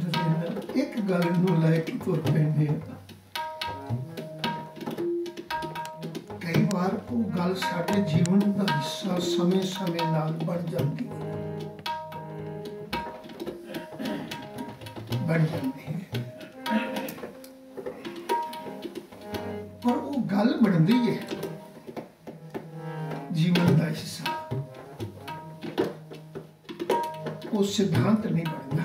देना एक गल नूं लैके तुर पैंदे आ। कई बार वो गल साडे जीवन का हिस्सा समय समय नाल बन जाती है, बन जाती है। पर वो गल बनती है जीवन का हिस्सा, वो सिद्धांत नहीं बनता।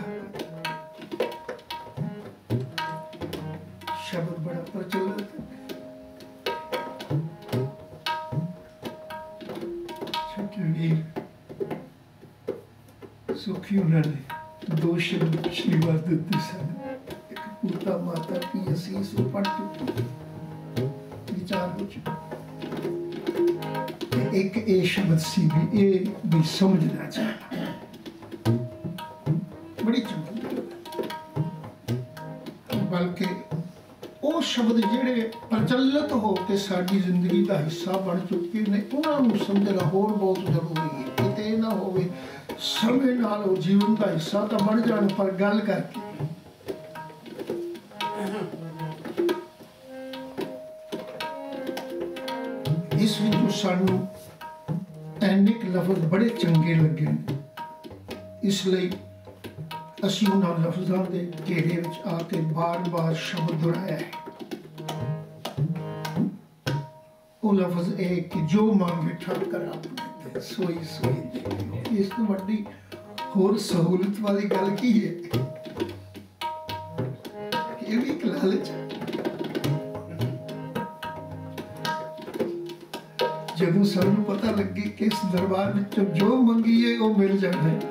शब्द बड़ा प्रचलित है, सुखी उन्होंने दो शब्द आशीर्वाद दिते सन, एक पूता माता की असीस पढ़ चुकी विचार हो चुका, एक ए शब्द सी भी समझना चाहिए। बड़ी चंगी बल्कि वो शब्द जेड़े प्रचलित हो के साडी जिंदगी का हिस्सा बन चुके ने उन्होंने समझना होर बहुत जरूरी है। किते ना होवे समय नाल वो जीवन का हिस्सा तो बन जाने पर गल करके इस विचों सानू ऐनिक लफ्ज बड़े चंगे लगे, इसलिए असीं उन्हां लफ्ज़ां दे घेरे विच आके बार बार शब्द दोहराया है। वो लफ्ज है कि जो मांगे ठाकर आपने सोई सोई दे। इस तो वड्डी होर सहूलत वाली गल की है, ये भी एक लालच है। जदों सानू पता लगे कि इस दरबार विचों जो मंगीए वो मिल जाना है,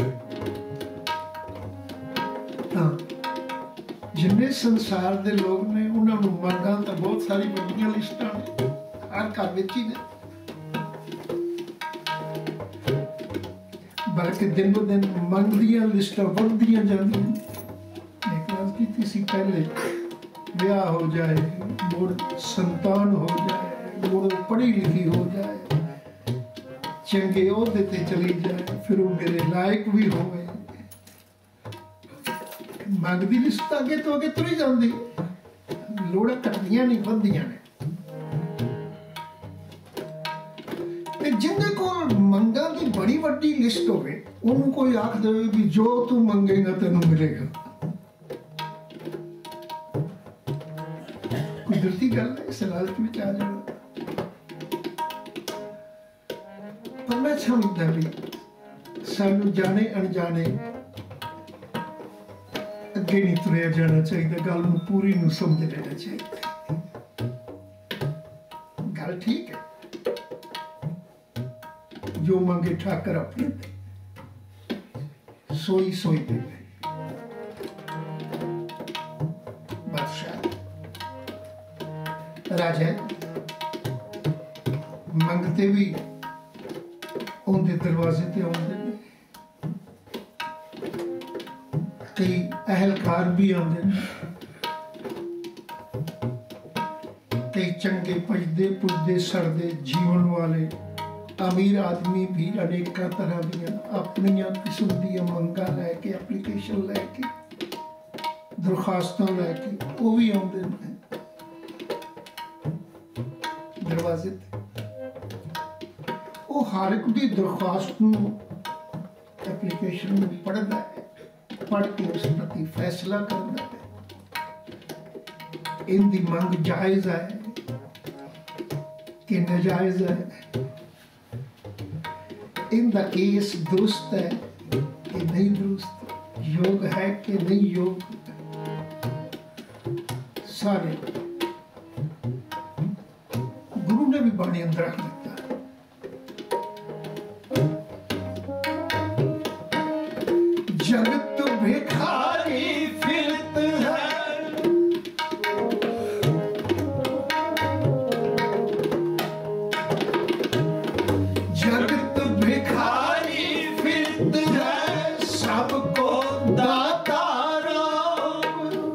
जिन्ने संसार दे लोग ने उन्होंने मंगा तो बहुत सारी बड़ियां लिस्टां ने हर घर विच ही ने, बल्कि दिनों दिन मंगदियां लिस्टां बढ़दियां जांदियां। एक बात की सी पहले ब्याह हो जाए, मुड़ संतान हो जाए, मुड़ पढ़ी लिखी हो जाए, चंगे ओहदे ते चली जाए, फिर वो मेरे लायक भी होवे, मंगदी लिस्ट अगे तो अगे तुरी जाती, लोड़ा घटदियां नहीं बढ़दियां ने। जिंदे को मंगा की बड़ी वड्डी लिस्ट होवे, उन्होंने कोई आख दे भी जो तू मंगेगा तेनू मिलेगा, कुदरती गल है, इस लालच में आ जाना। पर मैं समझदा भी सानू जाने अनजाने अगे नहीं तुरया जाना चाहिए, गल नूं पूरी नूं समझ लेना चाहिए। गल ठीक है, जो मंगे ठाकर अपने सोई सोई दे। बादशाह राजा मंगते भी उनके दरवाजे ते आउंदे ने, कई अहलकार भी आते हैं, कई चंगे पजदे पुजदे सड़दे जीवन वाले अमीर आदमी भी अनेक तरह दियां अपनियां किस्म दियां मंगा लैके एप्लीकेशन लैके दरखास्तां लैके वो भी आउंदे ने दरवाजे ते। वो हर एक दी दरखास्त नूं एप्लीकेशन नूं पढ़दा है, पढ़ के उस प्रति फैसला करना है, इनकी मंग जायज है कि नाजायज है, इनका केस दुरुस्त है कि नहीं दुरुस्त, योग है कि नहीं योग, सारे गुरु ने भी बाणी अंदर रख दिता। जगत भिखारी फिरत है, जगत भिखारी फिरत है, सबको दाता राम।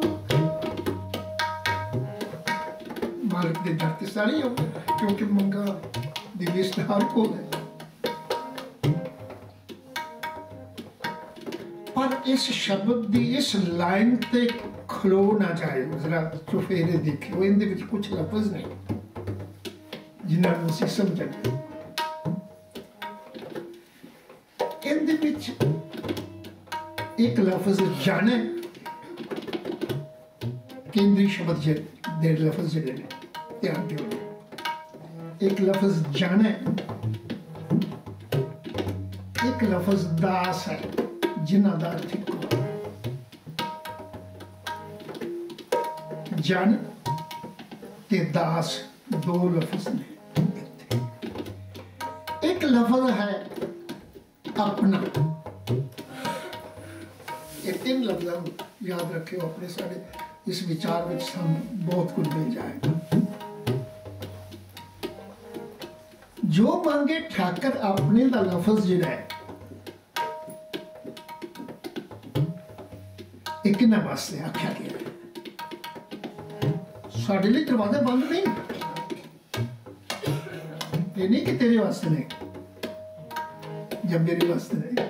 मालिक दे दर ते सारे हो, क्योंकि मंगा दी लिस्ट हर को है। पर इस शब्द की इस लाइन ते खलो ना जाए, जरा चुफेरे देखियो, इनदे विच कुछ लफ्ज ने जिन्हां नूं असीं समझण। इनदे विच एक लफ्ज जाने, केंद्री शब्द दे लफ्ज जिहड़े ने ध्यान दिओ। एक लफ्ज जाने, एक लफ्ज दास है, जिन्हां दा अर्थ इक्को है। जन ते दास दो लफ्ज ने। एक लफ्ज है अपना। ये तीन लफ्ज याद रखियो, अपने सारे इस विचार में हम बहुत कुछ मिल जाएगा। जो मांगे ठाकर अपने दा लफ्ज जिहड़ा है, एक किन्ना वास्ते आख्या गया है। साढ़े लिए दरवाजे बंद नहीं, ये नहीं कि तेरे वास्ते नहीं, जब मेरे वास्ते नहीं,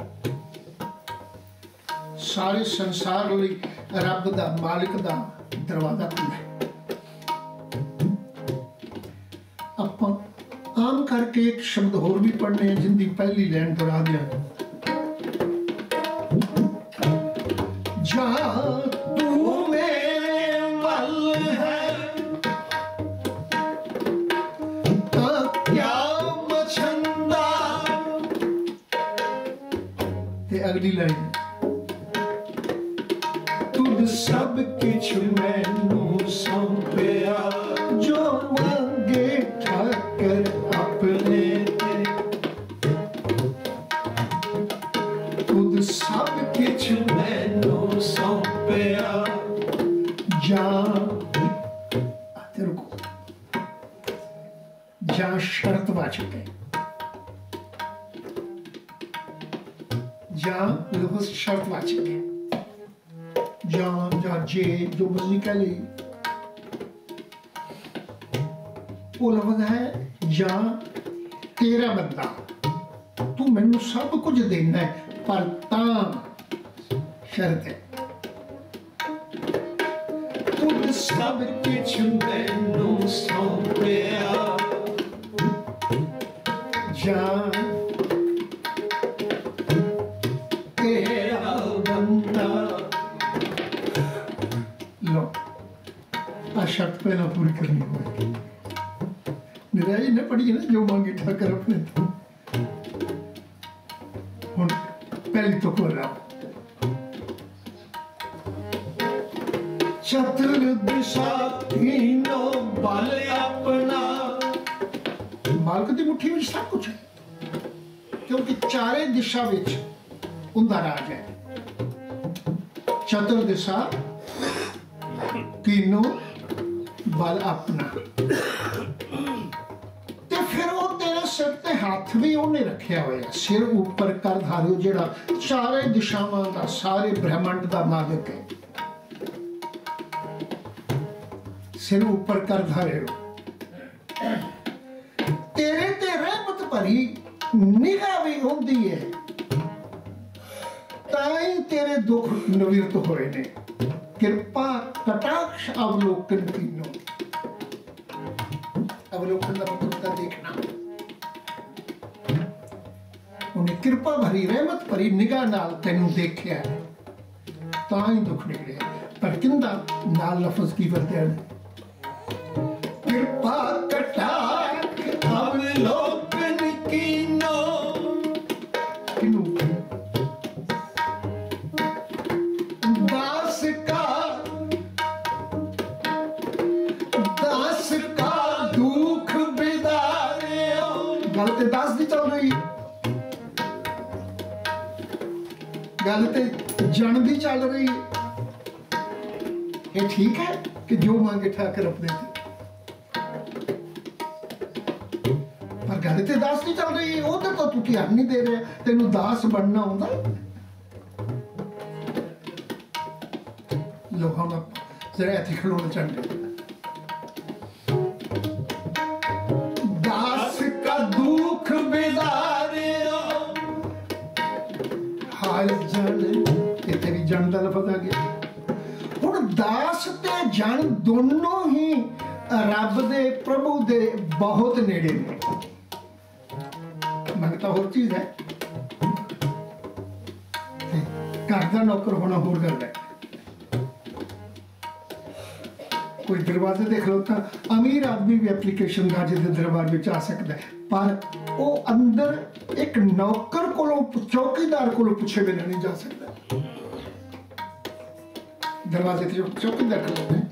सारे संसार लिए रब दा मालिक दा दरवाजा खुला है। आपां आम करके एक शब्द होर भी पढ़ने हैं, जिंदी पहली लाइन दोहरा दिया। जहां तू मेरे वल है तां क्या मछंदा। ते अगली लाइन, तुद सब किछ मैनू सौंपिया, जो मांगे ठाकर अपने ते। तुद सब किछ मैनू सौंपिया, जा रुको, जा शर्त वाचक है। जा लफ्ज शर्त वाचक है। जा जे जो मर्जी कह ली, वो लफ्ज है जा तेरा बंदा, तू मैनू सब कुछ देना है, पर तां शर्त है। तुद सब कुछ मैनू सौंपिया, जा तेरा बंदा। लो, आ शर्त पहला पूरी करनी होगी। निराई ने पढ़ी ना, जो मांगे ठाकर अपने तो। हुण पहली तो कर रहा, चतुर दिशा तीनों बल अपना। मालिक दी मुट्ठी में सब कुछ है, क्योंकि चारे दिशा विच उनका राज है। चतुर दिशा तीनों बल अपना। ते फिर वो तेरे सिर ते हाथ भी उन्हें रखिया होया, सिर ऊपर कर धारियो, जेड़ा चारे दिशावां दा सारे ब्रह्मांड दा मालिक है। सिर ऊपर कर धारियो, तेरे ते रहमत भरी निगाह भी होंदी है, ताई तेरे दुख निवृत्त होए ने। कृपा कटाक्ष अवलोकन तीनों। अवलोकन का मतलब देखना। उन्हें कृपा भरी रहमत भरी निगाह नाल तेनू देखिया, ताई दुख निकले। पर किंदा नाल लफ्ज की वरत्या ने, कृपा कटाक्ष अवलोकन कीनो। किनू गल ते दास दी चल रही, गल ते जन दी चल रही। ये ठीक है कि जो मांगे ठाकर अपने थे, पर गल ते दास दी चल रही। वो तो तू ध्यान नहीं दे रहा, तेनू दास बनना होंदा। लो हम जरा इत्थे खलोना चाहते, दुख बिदारियो हाल जन जन का लफज आ गया। हुण दास ते जन दोनों ही रब दे प्रभु दे बहुत नेड़े ने। मंगता होर चीज है, घर का नौकर होना होर गल है। कोई दरवाजे ते खलोता अमीर आदमी भी एप्लीकेशन राजे के दरबार में आ सकता है, पर वो अंदर एक नौकर कोलों चौकीदार कोलों पूछे बिना नहीं जा सकता। दरवाजे ते चौकीदार खलोता है,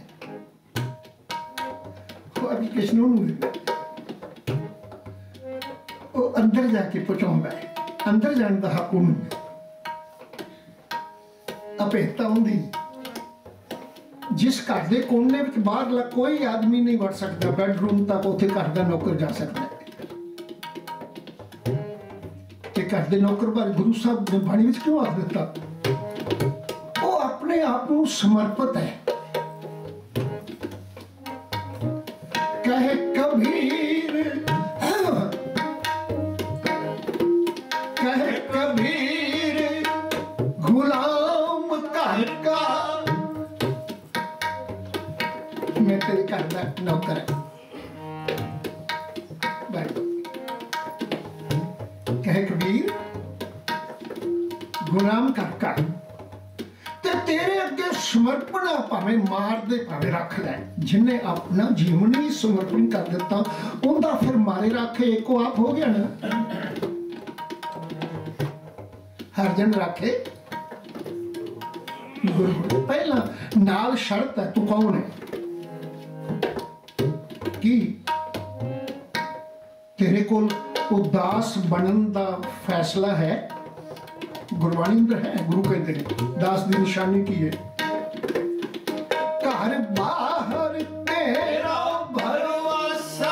वो एप्लीकेशन उन्होंने देता, वो अंदर जाके पहुंचाता है, अंदर जाने का हक उन्होंने। अपेक्षा होंगी जिस घर के कोने में बाहरला कोई आदमी नहीं वड़ सकता, बेडरूम तक उत्थे घर का नौकर जा सकता है। घर के नौकर बारे गुरु साहब ने बाणी विच क्यों आख दिता? वो अपने आप को समर्पित है। कहे कबीर, कहे कबीर गुलाम घर का, मैं तेरे घर का नौकर है। कहे कबीर गुलाम घर का, ते तेरे अगे समर्पण भावें मार दे भावें रख ले। जिन्हें अपना जीवन ही समर्पण कर दिता उनका फिर मारे रखे एको आप हो गया ना। हर जन रखे गुरु पहला नाल शर्त है, तू कौन है कि तेरे कोल उदास बनन का फैसला है। गुरबाणी में है, गुरु कहते हैं दास की निशानी की है, घर बाहर तेरा भरवासा,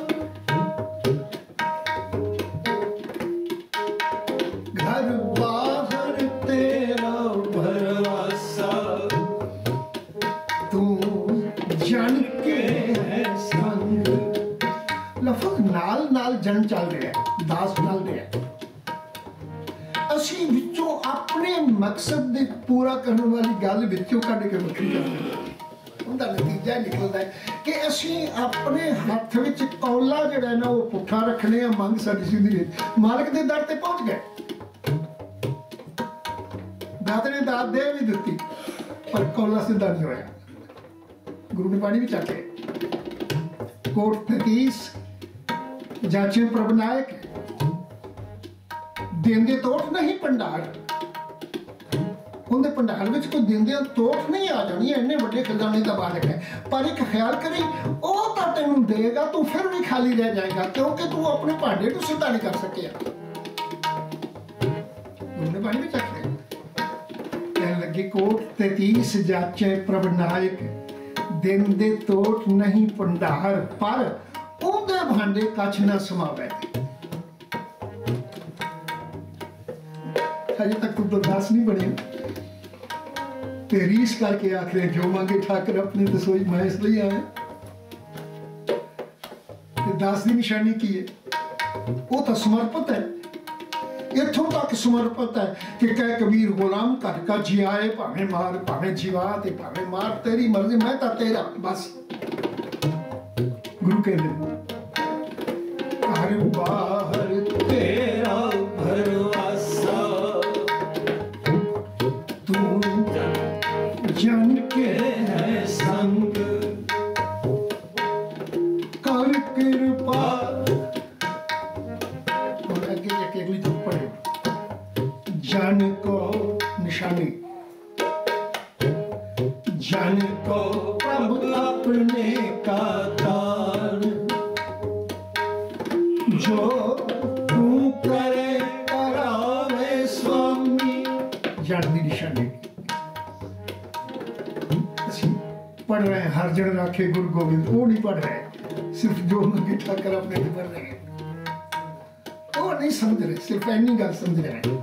घर बाहर तेरा भरवासा, तू जन के है संग। लफज नाल नाल जन चल रहा है, दास चल रहा है। असी विचों अपने मकसद दे पूरा करने वाली गल विचों कढ़ के वखरी कर रहे हैं। उनका नतीजा निकलता है कि असी अपने हाथ विच कौला जिहड़ा ना वो पुठा रखने आ, मंग साडी सीधी मालिक दे दर ते पहुंच गए। दाते ने दात दे भी दिती पर कौला सीधा नहीं होया। गुरु ने बाणी विच आखे कोट 33 जाचे प्रभ नायक, देंदे तोट नहीं भंडार। उनके भंडार में कोई देंदे तोट नहीं आ जानी, इन्ने बड़े खजाने का मालिक है। पर एक ख्याल करी वो तो तेन देगा, तू फिर भी खाली रह जाएगा क्योंकि तू अपने भांडे को सीधा नहीं कर सके। उन्होंने बाणी में चख कहने लगे कोट 33 जाचे प्रभ नायक, देंदे तोट नहीं भंडार, पर उनके भांडे कछ न समावे। अजे तक तू तो दास नहीं बने, ते रीस करके आखिर जो मांगे ठाकर अपने रसोई मैं इसलिए आया। दास की निशानी की है, वो तो समर्पित है। इथों तक समर्पित है कि कह कबीर गुलाम घर का जियाए भावें मार, भावें जीवा ते भावें मार, तेरी मर्जी मैं तो तेरा बस। गुरु कहते घर बाहर तेरा भरवासा, तू जन के है संग, कर कृपा। और आगे जाके अगली तुम पढ़े जन को निशानी, जन को प्रभु अपने का दान, जो तू करे करावे स्वामी। जन की निशानी पढ़ रहे हैं, हर जन राखे गुरु गोविंद, वो नहीं पढ़ रहे, सिर्फ जो मंगे ठाकर अपने पढ़ रहे हैं, वो नहीं समझ रहे, सिर्फ ऐनी गल समझ रहे हैं।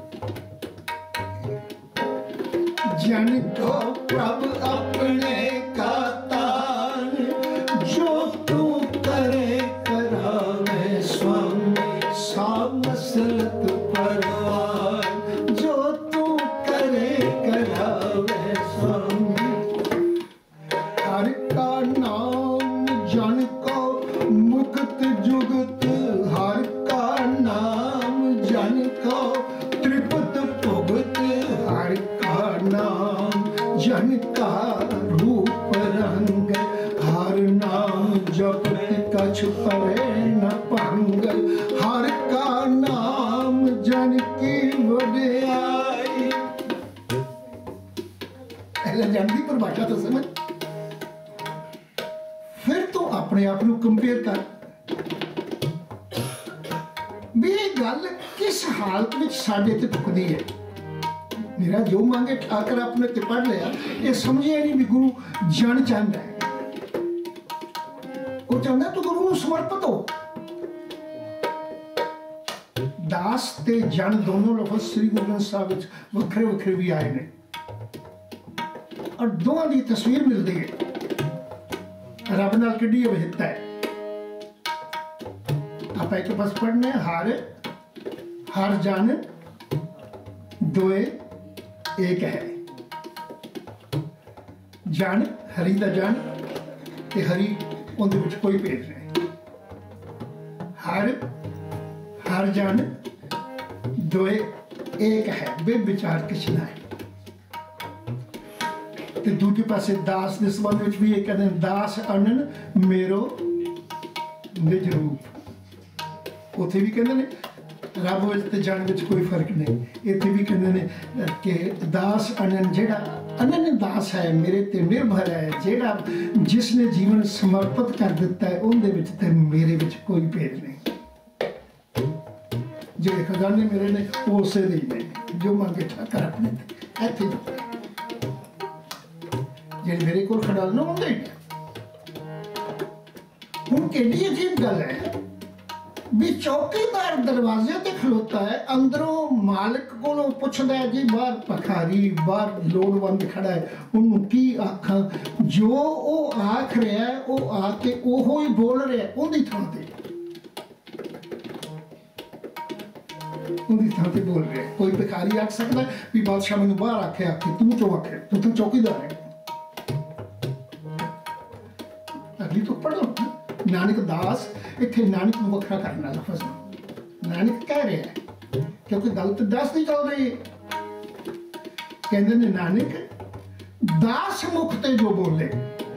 जन को प्रभु अपने का दान, जो तू करे करावे स्वामी। सा मसलत परवान, जो तू करे करावे जन का रूप रंग, हर नाम जपत कछ परे न भंग, हर का नाम जन की वड्याई। पहले जन की परिभाषा तो समझ, फिर तो अपने आप को कंपेयर कर भी ये गल किस हालत में साडे ते टुकदी है। मेरा जो मांगे ठाकर अपने ते पढ़ लिया, ये समझिया नहीं भी गुरु जन चाहता है। वो चाहता तो गुरु को समर्पित हो। दास ते जन दोनों लफज श्री गुरु ग्रंथ साहब विच वखरे वखरे भी आए ने और दोवां दी तस्वीर मिलती है। रब नाल किड्डी विविधता है। आप एक पास पढ़ने हर जन दोए एक है। जन हरि दा जन ते हरि उनदे विच कोई भेद नहीं। हर जन दोए एक है, बेविचार किछ ना है। ते दूजे पासे दास दे संबंध विच भी ये कहते हैं, दास अनन मेरो निज रूप। उत्थे भी कहते हैं रब विच ते जन विच कोई फर्क नहीं। इत्थे भी कहते हैं कि दास अनन, जेड़ा अनन दास है मेरे ते निर्भर है, जेड़ा जिसने जीवन समर्पित कर दिता है उनदे विच ते मेरे विच कोई भेद नहीं। जेड़े खजाने मेरे ने वो उसे दे ने, जो मंगे ठाकर अपने ते इत्थे जेड़े मेरे को खड़ा ना होंगे। हुण केडी अजीब गल है भी चौकीदार दरवाजे ते खलोता है, अंदरों मालिक कोलों पुछदा है जी बाहर पखारी बाहर लोड़वंद खड़ा है, उन्होंने की आखा। जो वो आख रहा है वो आके ओहो ही बोल रहा है उनकी थां ते, उनकी थां ते बोल रहा है। कोई भिखारी आख सकता है भी बादशाह मैनूं बाहर आखे, आखे तू क्यों आखे, तू तो चौकीदार है। अगली तो पढ़ो नानक दास, इत्थे नानक नूं वखरा करना लफज नानक कह रहा है क्योंकि गलत दास नहीं चल रही है। कहते ने नानक दास मुख ते जो बोले,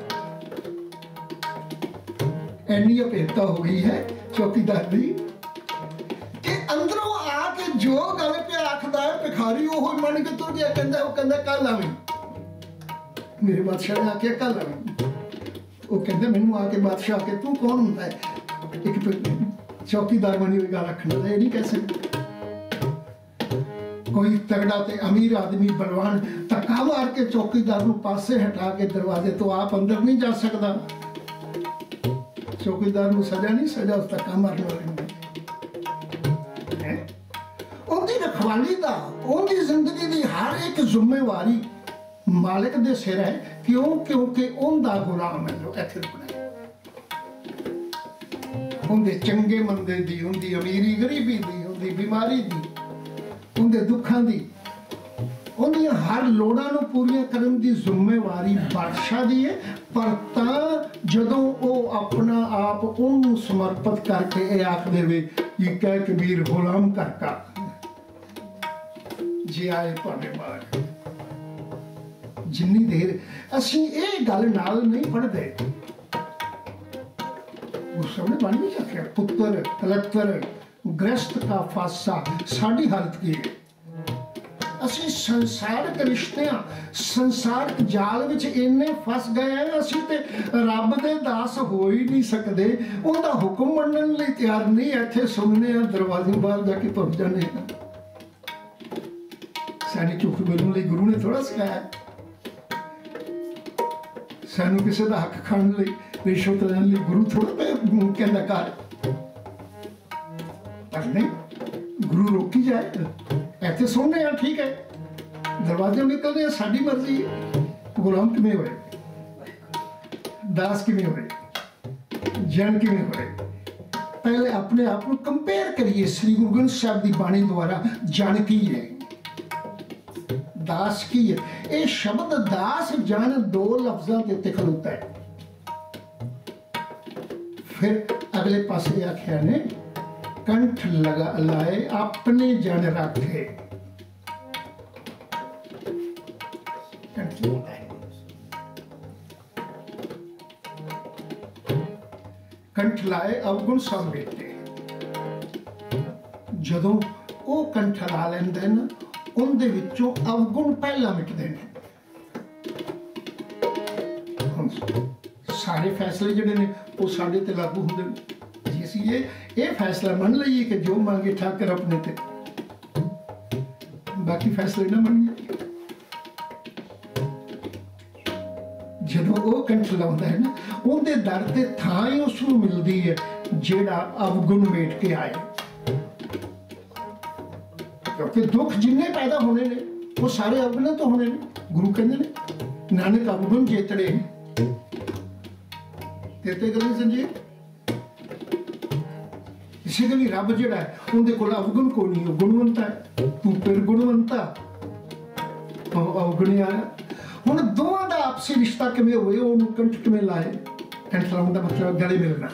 एनी अपेक्षा हो गई है चौकीदार दी कि अंदरों आके जो गल पे आखदा है भिखारी ओह मन के तुर गया। कहंदा वो कहंदा कल आवीं, मेरे बादशाह ने आके कल आवीं। वो कहते मैनू आके बादशाह के तू कौन होता है, एक चौकीदार बनी हुई गल रखना ये नहीं कह सकते। कोई तगड़ा ते अमीर आदमी बलवान धक्का मार के चौकीदार को पासे हटा के दरवाजे तो आप अंदर नहीं जा सकता। चौकीदार को सजा नहीं, सजा उस धक्का मारने वाले उनकी रखवाली दा, उनकी जिंदगी की हर एक जिम्मेवारी मालिक दे सिर है। क्यों? क्योंकि उनका गुलाम है जो इत्थे रुकना है। उनके चंगे मंदे दी, उनकी अमीरी गरीबी दी, उनकी बीमारी दी, उनके दुखों की, उनकी हर लोड़ां नूं पूरीआं करन दी जिम्मेवारी बादशाह दी है। पर तां जदों वो अपना आप उन्होंने समर्पित करके ये आख देवे कि कह कबीर गुलाम करका जे आए तुहाडे बाहर। जिन्नी देर असीं ये गल नाल नहीं पढ़ते, उस समय बाणी में आख्या पुत्र कलक्टर ग्रस्त का फासा साडी हालत की है। असीं संसारिक रिश्तियां संसारिक जाल विच इन्ने फस गए हैं, असीं ते रब दे दास हो ही नहीं सकते। उनका हुक्म मनण लई तैयार नहीं। इत्थे सुनने दरवाजे बाहर जाके तुर जाने। साडी चुप बोलण लई गुरु ने थोड़ा सिखाया। सानू किसी का हक खाने लई रिश्वत लैण लई गुरु थोड़ा कहंदा कर, पर नहीं गुरु रोकी जाए। इत्थे सुनने आ ठीक है, दरवाजे निकलने आ साडी मर्जी है। गुलाम किवें होए, दास किवें होए, जन किवें होए। पहले अपने आप को कंपेयर करिए श्री गुरु ग्रंथ साहब की बाणी द्वारा। जन की है, दास की है। ये शब्द दास जन दो लफ्जों के उत्ते खलोता है। फिर अगले पासे आख्या ने कंठ लगा लाए अपने जन रखे। कंठ लाउंदा है। कंठ लाए अवगुण सब मिटे, जदों वो कंठ ला लैंदा है ना, उनदे विचों अवगुण पहला मिटदे ने। सारे फैसले जिहड़े ने वो साडे ते लागू हुंदे ने। जे असीं ये फैसला मन लईए कि जो मांगे ठाकर अपने ते, बाकी फैसले ना मनिए। जदों वो कंठ लाउंदा है ना, उनदे दर ते थां ही उसनूं मिलदी है जिहड़ा अवगुण मेट के आए। क्योंकि दुख जिन्ने पैदा होने ने वो सारे अवगुण तो होने ने। गुरु कहते ने नानक अवगुण जेतड़े तेते गली संजीव। इसे गली रब जिहड़ा है उनदे कोल अवगुण कोई नहीं, गुणवंता है। तू फिर गुणवंता अवगुण आया। हुण दोवां दा आपसी रिश्ता किवें होए, ओनू कंठ किवें लाए। कंठ लाउण दा मतलब गले मिलना।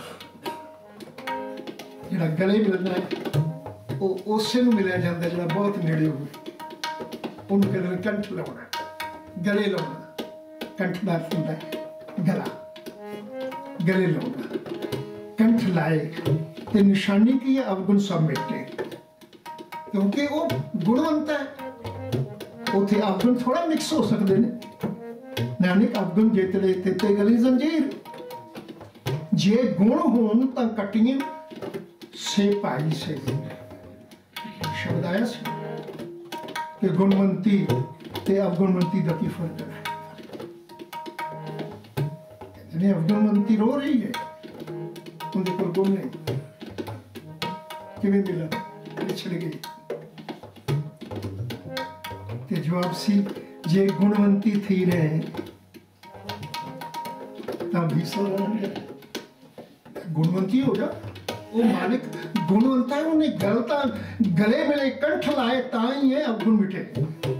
जिहड़ा गले मिलना है वो उसे नूं मिलिया जांदा जिहड़ा बहुत नेड़े होवे। उन्हें कहते कंठ लाउणा, गले लाउणा। कंठ दा अर्थ हुंदा है गला, गले लाउणा। कंठ लाए ते निशानी की है अवगुण सब मिटे, क्योंकि वो गुणवंत है। उथे अवगुण थोड़ा मिक्स हो सकते हैं। नानक अवगुण जेतड़े तेते गली जंजीर। जे गुण होण तां कट्टियां से पाई से शब्द आया सी कि गुणवंती ते अवगुणवंती दा की फर्क है। अवगुणवंती रो रही है, उनके कोल गुण नहीं, किवें मिला, पिछड़ गई। ते जवाब सी जे गुणवंती थी रहे तां भी सो गुणवंती हो जा। वो मालिक गुणवंता है, उन्हें गलता गले मिले कंठ लाए ताई है अवगुण मिटे।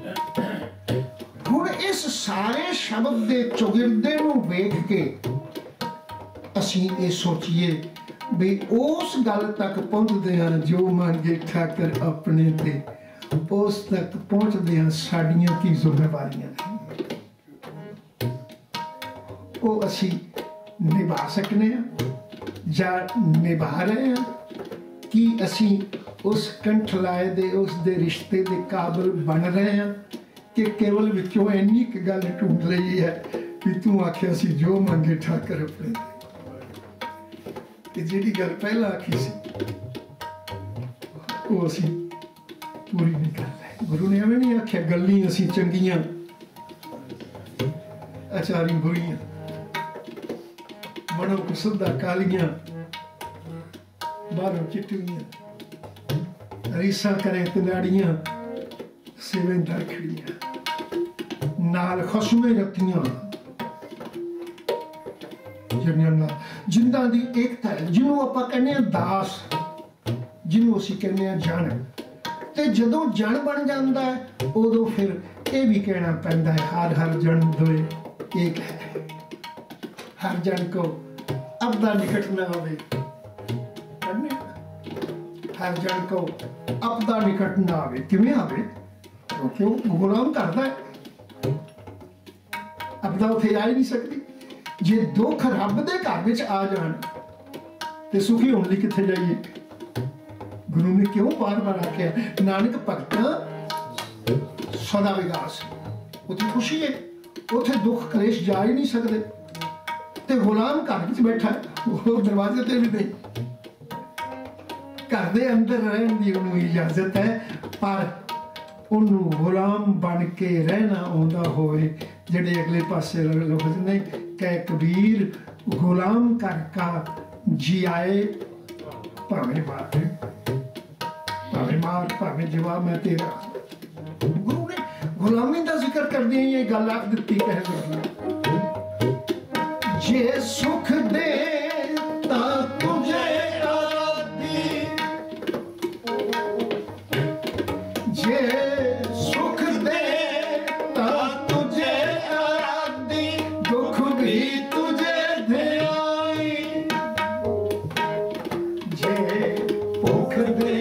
हुण इस सारे शब्द दे चौगिरदे नूं वेख के असीं ये सोचिए भी उस गल तक पहुंचदे हां जो मांगे ठाकर अपने ते, उस तक पहुंचदे हां साडियां की जिम्मेवारियां ने, वो असीं निभा सकने हां जां निभा रहे हैं कि असीं उस कंठ लाए दे उस दे रिश्ते दे काबिल बन रहे हैं कि केवल विचों इन्नी क गल ढूंढ रही है कि तू आखिया सी जो मंगे ठाकर अपने ते जिहड़ी गल पहला आखी सी वो असीं पूरी नहीं कर रहे। गुरु ने एवें नहीं आखिया गल्ली असीं चंगियां अचारी बुरियां, मनो कुसुदा कालियां बाहरों चिट्टियां, रीसा करें तनाड़ियां सेवें दरखड़ियां, नाल खसमे रतियां जिन्हां दी एकता है, जिन्हों आपां कहने दास, जिन्हों असीं कहने जन। ते जदों जन बन जाता है उदों फिर ये भी कहना पैंदा है हर हर जन दोए एक है। हर जन को अपना निकट न आवे, हर जन को अपना निकट न आवे। किवें आवे? क्योंकि वो गुलाम करता है, अपना उथे आ ही नहीं सकती। जे दुख रब दे घर विच आ जाण ते सुखी होने लई कित्थे जाइए? गुरु ने क्यों बार बार आख्या नानक भगत सदा विगास, उथे खुशी है, उथे दुख कलेश जा ही नहीं सकते। ते गुलाम घर विच बैठा वो दरवाजे ते भी नहीं, घर दे अंदर रहने की उन्होंने इजाजत है, पर उन्होंने गुलाम बन के रहना आउंदा होवे। जिहड़े अगले पासे लफ्ज ने कै कबीर गुलाम कर का जी आए भावें मार भावें जवाब मैं तेरा। गुरु ने गुलामी का जिक्र करदे ये गल आख दित्ती कह जे सुख दे ता तुझे आराधी, जे सुख दे ता तुझे आराधी, दुख भी तुझे दे आई, जे भुख दे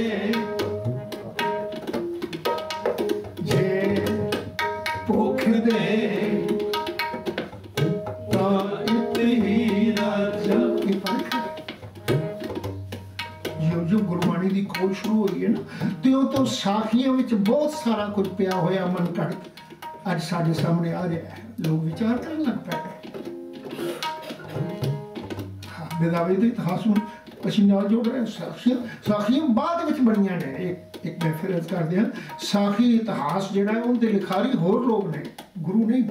जे भुख दे साखियां विच बहुत सारा कुछ पिया होया मन घड़त अज साडे सामने आ रहा है। लोग विचार करन लग पे बेदावे दे इतिहास नूं असीं नाल जोड़ रहे हैं। साखियां बाद विच बणियां ने। एक मैं फिर अर्ज कर दिया, साखी इतिहास जिहड़ा है उनके लिखारी होर लोग ने, गुरु नहीं।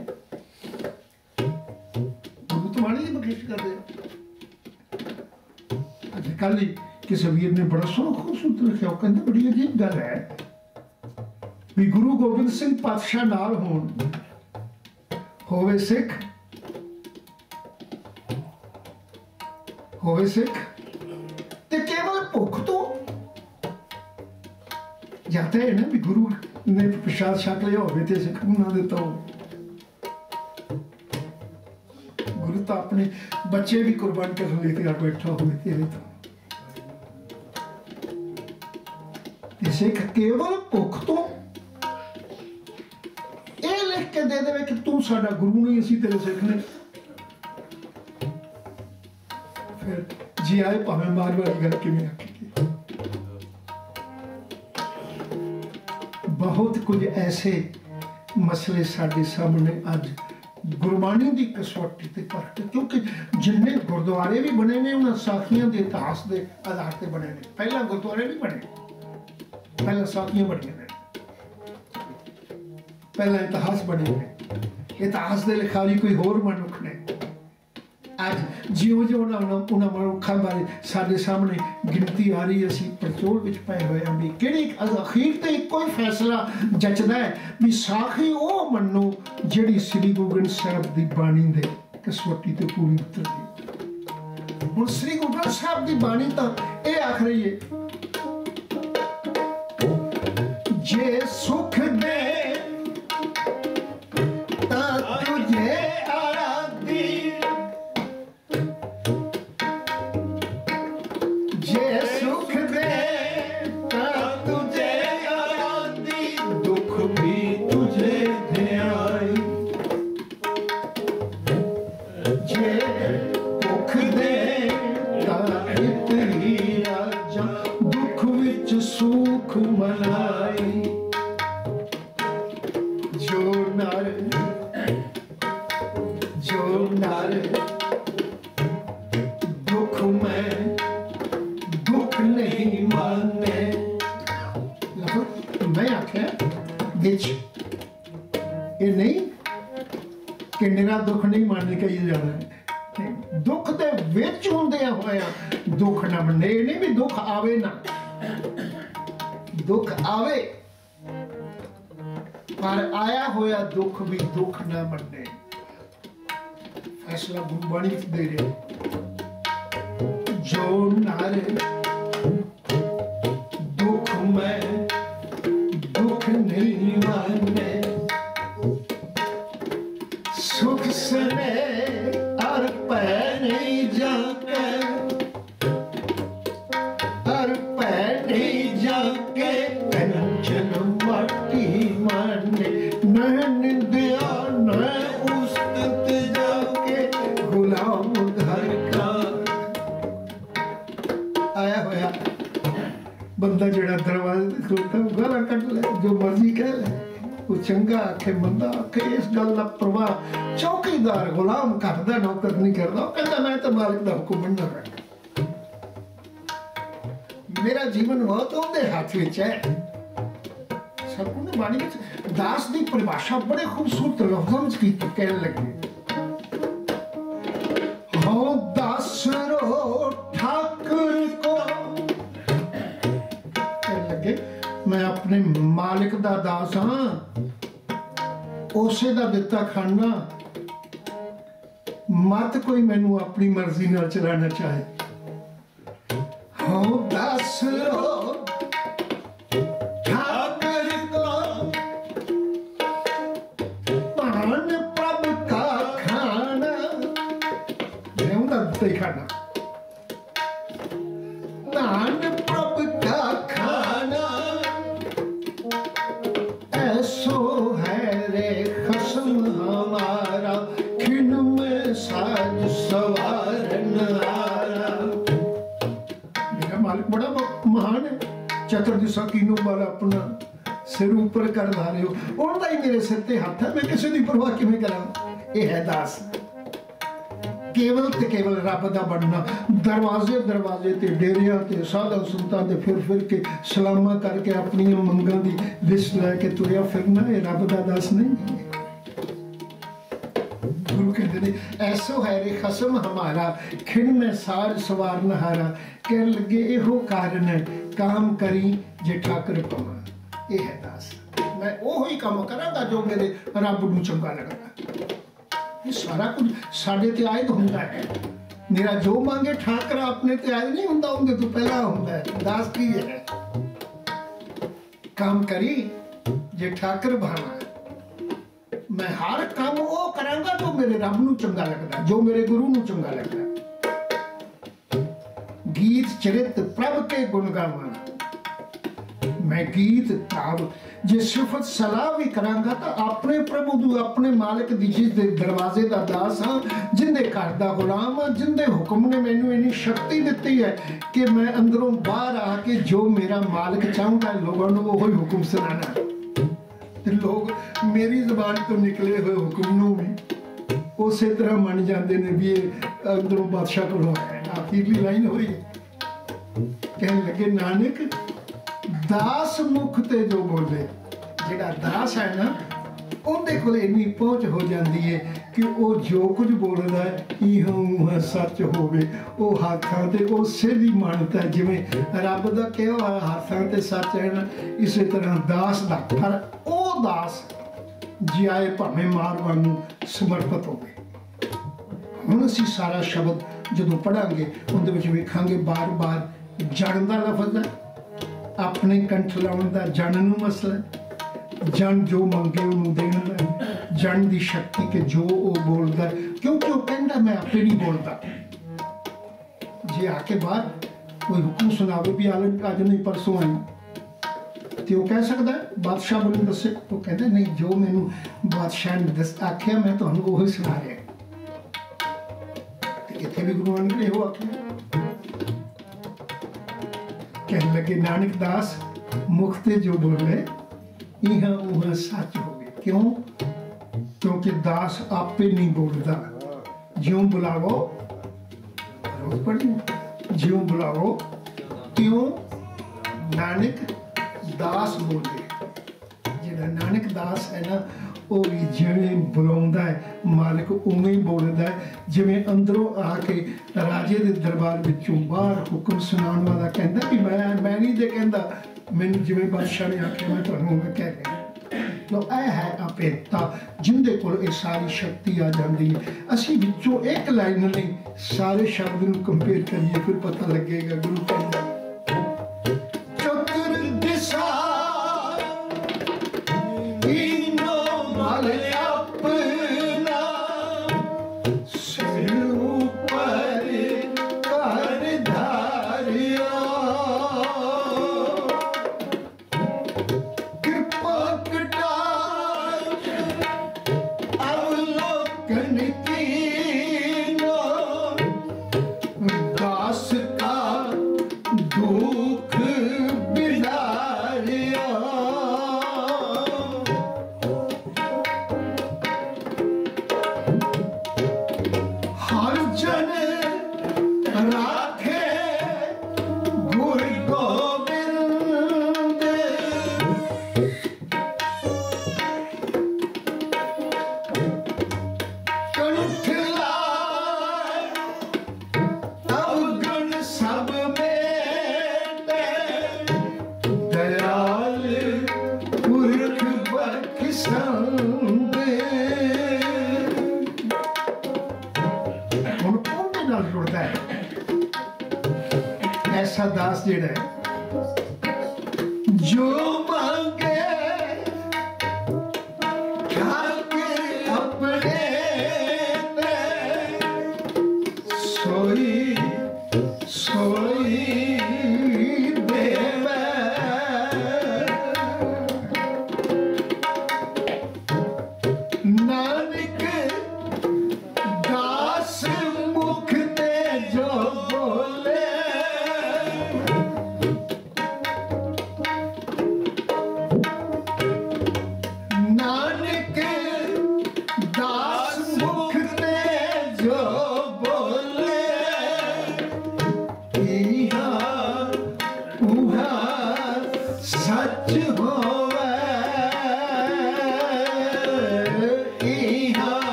गुरु तो वाणी दी बखेश करदे आ। अज कल ही किसी वीर ने बड़ा सोहना खूबसूरत लिखिया, कहंदे बड़ी अजीब गल है भी गुरु गोबिंद सिंह पातशाह नाल होण, होवे सिख ते केवल भुख तो जाता है ना भी गुरु ने प्रसाद छक लिया होवे ते सिख नूं ना दिता हो। गुरु तो अपने बच्चे भी कुर्बान करने लिए तैयार बैठा होवे तेरे तो। सिख केवल भुख तो ये लिख के दे दे कि तू साडा गुरु नहीं, असीं तेरे सिख ने। फिर जी आए भावें मार वाली गल किवें आखी। बहुत कुछ ऐसे मसले साडे सामने अज गुरबाणी की कसौटी ते परख, क्योंकि जिन्ने गुरुद्वारे भी बने ने उन्हां साखियां दे इतिहास के आधार पर बने ने। पहला गुरुद्वारे नहीं बने, पहला साखियां बनियां ने, पहला इतिहास बने ने। इतिहास के लिखारी कोई होर मनुख ने। अज जिउं जिउं उन्हां मनुखां बारे साडे सामने गिनती आ रही, असीं परचोल विच पए होए हां भी किहड़ी अखीर ते इक्को ही फैसला जचदा है भी साखी ओ मन्नो जिहड़ी श्री गुरु ग्रंथ साहिब दी बाणी दे कसौटी ते पूरी उतरदी। हुण श्री गुरु ग्रंथ साहिब दी बाणी तां इह आख रही है, जे सुख दे तां तुझे आराधी, जे सुख दे तां तुझे आराधी, दुख भी तुझे ध्याई, जे भुख दे तां इतनी राजा, दुख विच सुख मनाई, जो नर दुख में दुख नहीं माने। मैं आख्या बिच ये नहीं कि निरा दुख नहीं मानने कही जाना है। दुख दे विच हुंदे होया दुख ना मने, नहीं भी दुख आवे ना, दुख आवे पर आया होया दुख भी दुख ना मने। फैसला गुरबाणी दे रहे, जो नर दुख में दुख नहीं माने, सुख सने और पै नहीं जाके, और पै नहीं जाके, कंचन माटी माने, न निंदिया न उस्तत जाके, गुलाम घर का आया होया बंदा जिहड़ा दरवाजे ते खलोता गालां कट ले, जो मर्जी कह ले, वो चंगा आखे मंदा आखे, इस गल दा प्रवाह चौकीदार गुलाम करदा नौकर नहीं करदा। कहंदा मैं तो मालिक दा हुक्म मनना है, मेरा जीवन मौत उहदे हाथ विच है। सतगुरु ने बाणी विच दास दी परिभाषा बड़े खूबसूरत लफ्ज़ां विच कीती, कहण लगे, हो दासरो ठाकुर को, कहण लगे मैं अपने मालिक दा दास हां, उसे दा दिता खाना, मत कोई मैनू अपनी मर्जी नाल चलाना चाहे। हो दासरो ठाकुर को, पान प्रभ का खाना, मैं उनका दिता ही खाना, पान प्रभ का खाना, ऐसो है रे खसम हमारा, खिन में साज सवारन हारा। मेरा मालिक बड़ा महान है, चक्र दी साकीनो वाला अपना सिर ऊपर कर ला रहे हो, उनका ही मेरे सिर ते हाथ है, मैं किसी की परवाह किवें करां? यह है दास। केवल ते केवल रब दा बनना, दरवाजे दरवाजे ते डेरियां ते साधा संतां ते फिर के सलामा करके अपनी मंगां दी लिस्ट लैके तुरिया फिरना, ये रब दा दास नहीं। गुरु कहते ने ऐसो है रे खसम हमारा, खिन में सार सवार नहारा, कह लगे एहो कारण है, काम करी जे ठाकर पवा। ये है दास, मैं वो ही काम करांगा जो मेरे रब नूं चंगा लगदा। ये सारा कुछ साडे ते आयद हुंदा है, मेरा जो मांगे ठाकरा अपने ते आयद नहीं हुंदा, उनके तो पहला हुंदा है। दास की है काम करी जे ठाकर भावा, मैं हर काम वो करांगा जो मेरे रब नूं चंगा लगदा, जो मेरे गुरु नूं चंगा लगदा। गीत चरित प्रभ के गुण गावां, मैं गीत ताब जे सिफत सलाह भी करांगा तो अपने प्रभु दू, अपने मालिक दी जिस दे दरवाजे दा दास हां, जिंदे घर दा गुलाम हां, जिंदे हुक्म ने मैनू इन्नी शक्ति दित्ती है कि मैं अंदरों बाहर आके जो मेरा मालिक चाहूंगा लोगों नूं वही हुक्म सुनाना। ते लोग मेरी जबान तो निकले हुए हुक्म नूं भी उस तरह मान जाते हैं भी अंदरों बादशाह को है। आखिरली लाइन हुई, कहने लगे नानक दास मुख ते जो बोले, जेड़ा दास है ना उनके कोल इन्नी पहुंच हो जाती है कि वो जो कुछ बोलता है इह सच होवे, वो हाथां ते उसे दी मानता है। जिवें रब दा कहा हाथां ते सच है ना, इसे तरह दास दा, पर वो दास जियाए भावें मार वांगू समर्पित होवे। हुण असीं सारा शब्द जदों पढ़ांगे उहदे विच वेखांगे बार बार जन दा लफज है, अपने कंठ लाउण दा जन नूं मसला, जन जो मंगे उन्होंने देना है, जन की शक्ति के जो वो बोलता है, क्योंकि वो कहता मैं आपे नहीं बोलता। जे आके बाद कोई हुक्म सुनावे भी आज नहीं परसों आई तो वो कह सकता है बादशाह मैंने दसे, वो कहता नहीं जो मैनू बादशाह ने दस आख्या मैं तो वही सुना रहा। इतने भी गुरु नानक ने वो आख्या, कहने लगे नानक दास मुख ते जो बोले इह उह सच हो गए। क्यों? क्योंकि दास आपे नहीं बोलता, ज्यों बुलावो रोज पढ़ी, ज्यों बुलावो त्यों नानक दास बोले। जिहड़ा नानक दास है ना वो भी जिवें बुलाउंदा है मालिक उवें ही बोलदा है। जिवें अंदरों आके राजे दे दरबार विचों बाहर हुक्म सुनाउण वाला कहंदा कि मैं नहीं जे कहंदा, मैनू जिवें बादशाह ने आख्या मैं तुहानूं उवें कह रहा। तो यह है अपेता जिंदे कोल ये सारी शक्ति आ जाती है। असीं विचों एक लाइन नहीं सारे शब्द नूं कंपेयर करिए फिर पता लगेगा। गुरु कहंदा चक्र दिशा इनो माल अपना सिर ऊपर कर धारिया, कृपा कटाक्ष अवलोकन कीनो, दास का दुख बिलारिया। हर जन राखे गुर गोबिंद, कंठ लाए अवगुण सब मेटे, दयाल पुरख बख्शंदे। हुण उहदे नाल जुड़दा है ऐसा दास जिहड़ा है जो मांगे ठाकुर अपने ते, सोई सोई देवे। नानक दास मुख ते जो बोले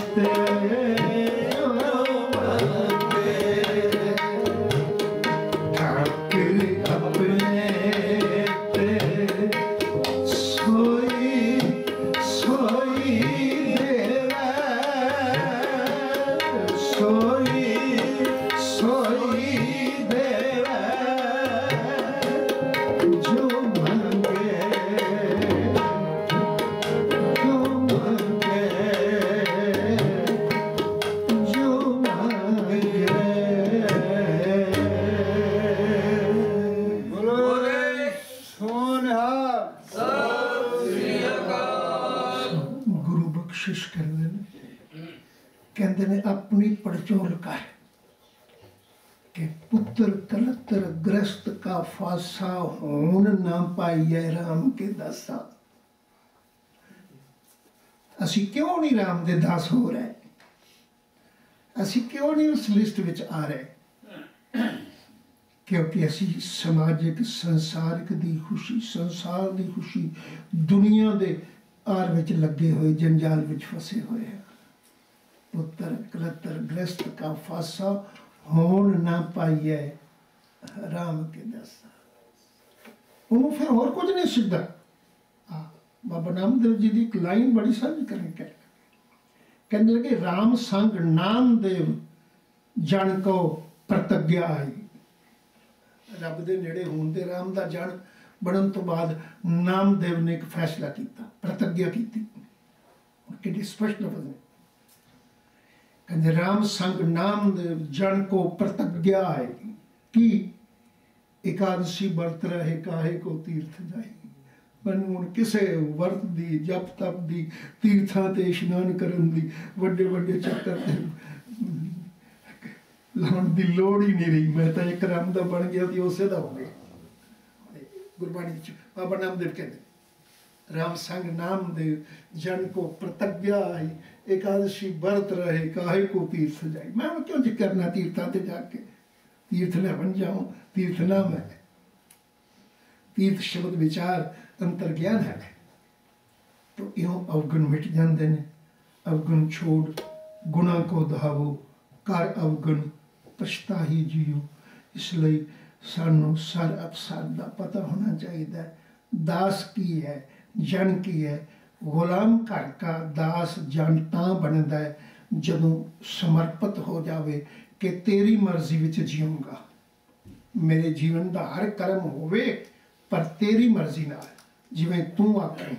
कहते ने अपनी पड़चोल कर कि पुत्र कलत्र ग्रस्त का फासा होन ना पाइए राम के दासा। असी क्यों नहीं राम दे दास हो रहे, असी क्यों नहीं उस लिस्ट विच आ रहे? क्योंकि असी समाजिक संसारिक दी खुशी, संसार दी खुशी, दुनिया दे आर विच लगे हुए जंजाल विच फसे हुए हैं। पुत्र कलत्र ग्रस्त का फासा होन ना पाइए राम के दासा। उन्होंने फिर और कुछ नहीं सीधा। बाबा नामदेव जी की एक लाइन बड़ी साझी करें, कहने लगे राम संग नामदेव जन को प्रतिज्ञा आई। रब दे नेड़े होण ते राम दा जन बनन तो बाद नामदेव ने एक फैसला किया, प्रतिज्ञा की। कितनी स्पष्ट लफ्ज़ है, कहते राम संग नामदेव जन को प्रतिज्ञा है कि एकादशी व्रत रहे काहे को तीर्थ जाई। पर हुण किसे वर्त दी जप तप दी तीर्थां ते इशनान करन दी वड्डे वड्डे चक्कर लाउण दी लोड़ ही नहीं रही। मैं तो एक राम दा बन गया तो उसे दा हो गया। गुरबाणी च बाबा नामदेव कहते राम संग नामदेव जन को प्रतिज्ञा आई, एकादशी व्रत रहे काहे को तीर्थ जाए। मैं क्यों जी करना तीर्थां ते जाके, तीर्थ न बन जाऊं, तीर्थ नाम है। तीर्थ शब्द विचार अंतर ज्ञान है। तो यो अवगुण मिट जाते हैं। अवगुण छोड़ गुणा को धावो, कर अवगुण पछताही जियो। इसलिए सानू सर अपसर का पता होना चाहिए। दास की है, जन की है। गुलाम घर का दास जन तां बनता है जदों समर्पित हो जावे कि तेरी मर्जी विच जीऊंगा, मेरे जीवन का हर कर्म होवे पर तेरी मर्जी नाल, जिवें तू आखे।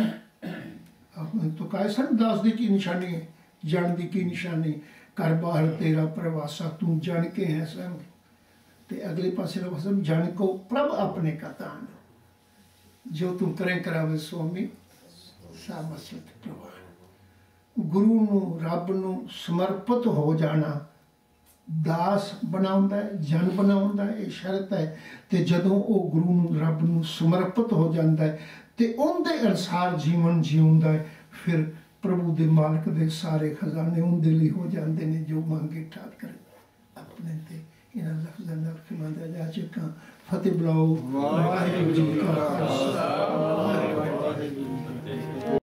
तो कहे सन दास दी की निशानी है, जन दी की निशानी। घर बाहर तेरा प्रवासा तू जन के है संग। ते अगले पासे लफ्ज़ जन को प्रभ अपने का तान, जो तू करें करावे स्वामी सामसत प्रवान। गुरु नू रब नू समर्पित हो जाना दास बनाउंदा है, जन बनाउंदा है, ये शर्त है। ते जदों वो गुरु नू रब नू समर्पित हो जाता है ते उनके अनुसार जीवन जीउंदा है, फिर प्रभु दे मालक दे सारे खजाने उनके लिए हो जाते हैं। जो मांगे ठाकर अपने ते इन्हां लफ्ज़ां नाल खिमांदा जा चुका। फतेह बुलाओ। वाहिगुरू जी का खालसा।